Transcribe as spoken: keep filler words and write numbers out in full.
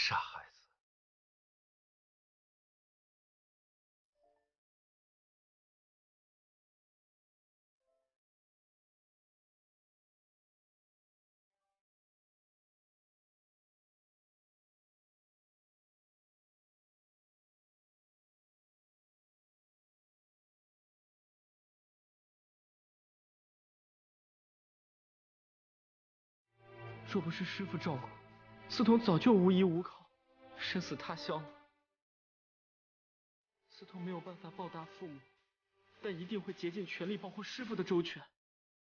傻孩子。若不是师父照顾，司童早就无依无靠，身死他乡了。司童没有办法报答父母，但一定会竭尽全力保护师父的周全。